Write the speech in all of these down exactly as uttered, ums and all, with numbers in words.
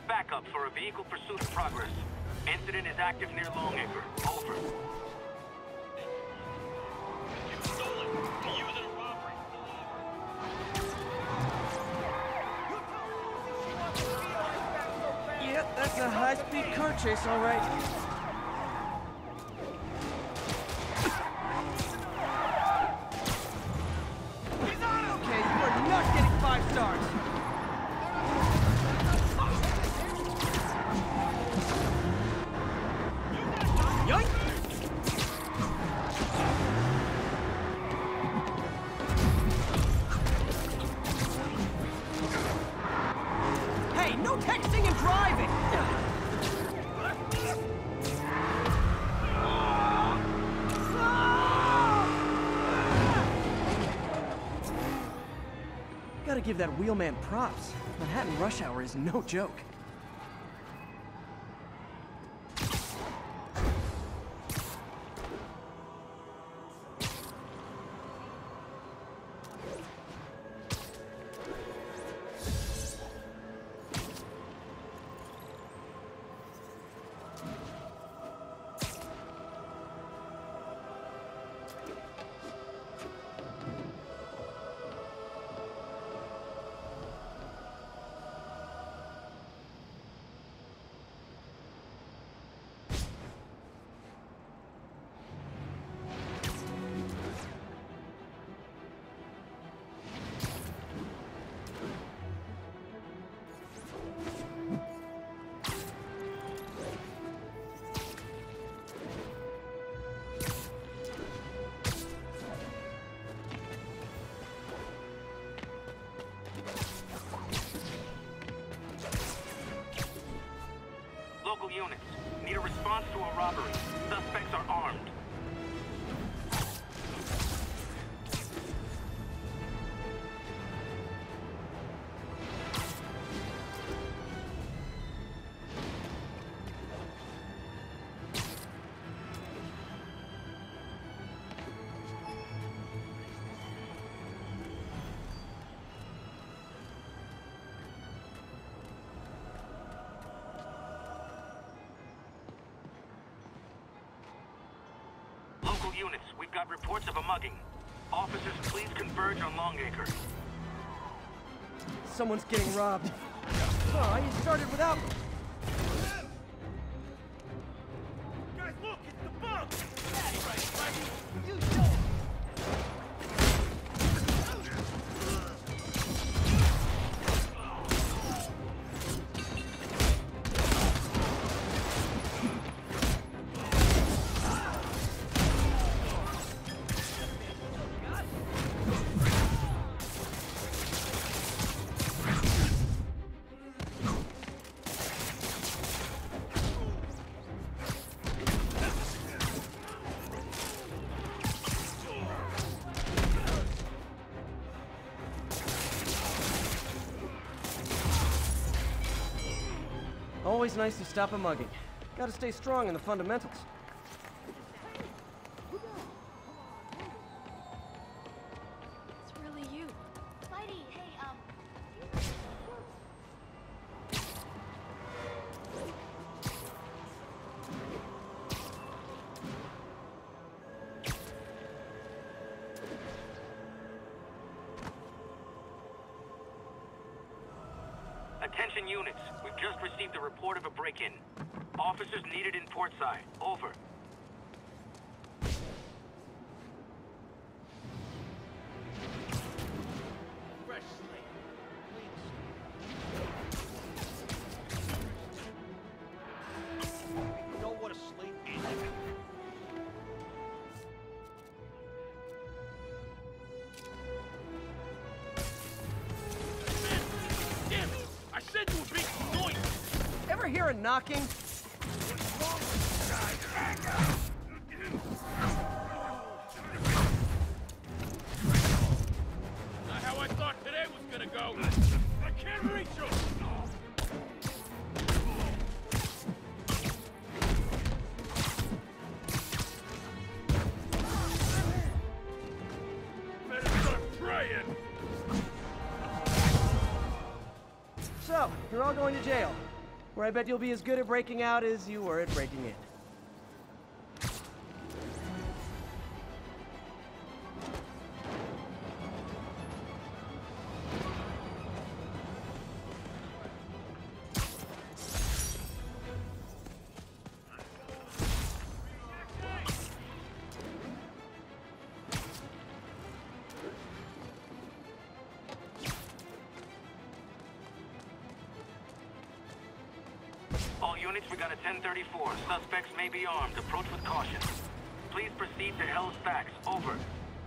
backup for a vehicle pursuit in progress. Incident is active near Longacre. Over. Yep, that's a high-speed car chase, all right. Okay, you are not getting five stars. Yoink! Hey, no texting and driving! Gotta give that wheelman props. Manhattan rush hour is no joke. Local units. Need a response to a robbery. Suspects are armed. Local units, we've got reports of a mugging. Officers, please converge on Longacre. Someone's getting robbed. Oh, you started without me. Guys, look, it's the bug! That's right, right. You don't. Always nice to stop a mugging. Gotta stay strong in the fundamentals. It's really you. Mighty, hey, um... Attention units, we've just received a report of a break-in. Officers needed in Portside. Over. Fresh slate. You know what a slate is? Damn it! I said you were making noise! Ever hear a knocking? Not how I thought today was gonna go. I can't reach you! Better start praying! So, you're all going to jail. where I bet you'll be as good at breaking out as you were at breaking in. All units, we got a ten thirty-four. Suspects may be armed. Approach with caution. Please proceed to Hell's Facts. Over.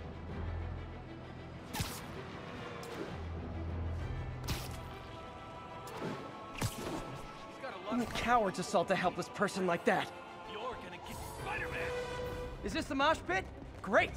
Only cowards assault a helpless person like that. You're gonna get Spider-Man! Is this the mosh pit? Great!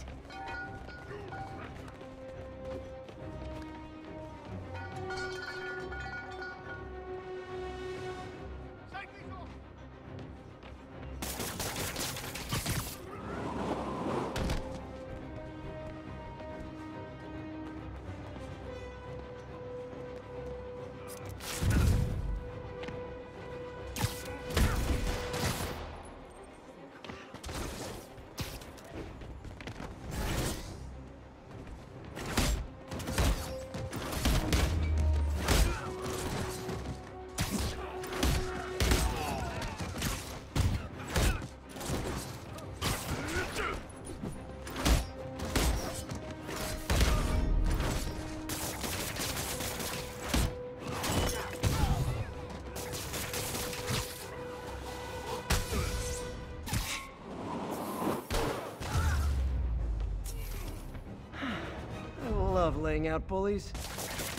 I love laying out bullies. It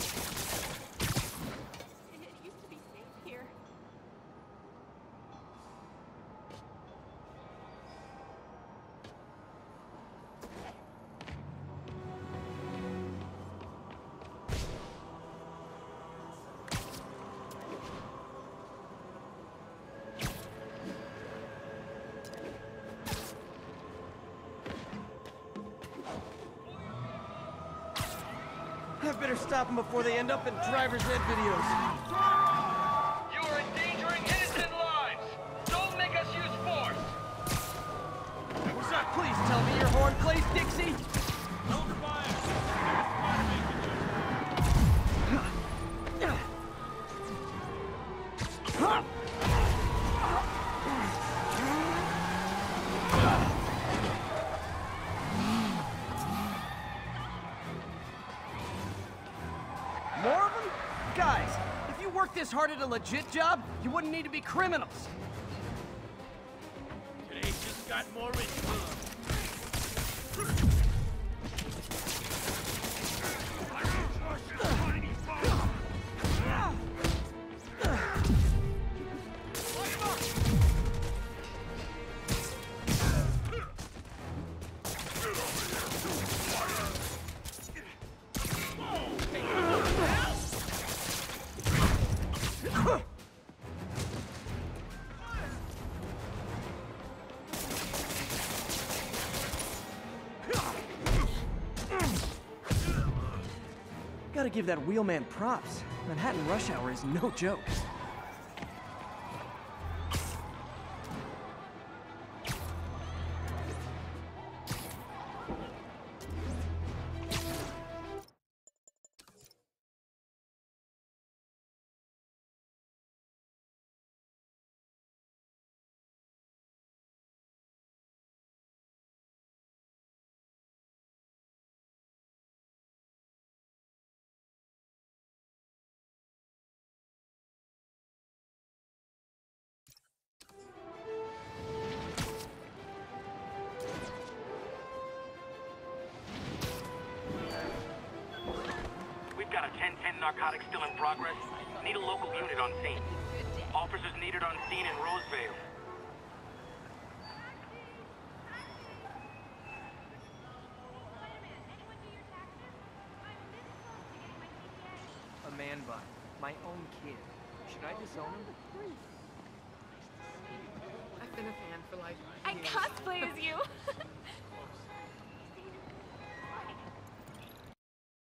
used to be safe here. I better stop them before they end up in driver's ed videos. You are endangering innocent lives! Don't make us use force! What's up? Please tell me your horn plays Dixie. Hold fire! Spider-Man can do it. More of them? Guys, if you worked this hard at a legit job, you wouldn't need to be criminals. Today's just got more interesting. Gotta give that wheelman props. Manhattan rush hour is no joke. Got a ten ten narcotics still in progress. Need a local unit on scene. Officers needed on scene in Roseville. A man bun. My own kid. Should I disown him? I've been a fan for like I years. cosplay as you.